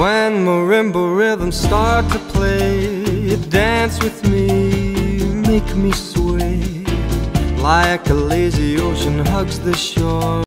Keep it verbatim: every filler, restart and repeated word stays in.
When marimba rhythms start to play, dance with me, make me sway, like a lazy ocean hugs the shore.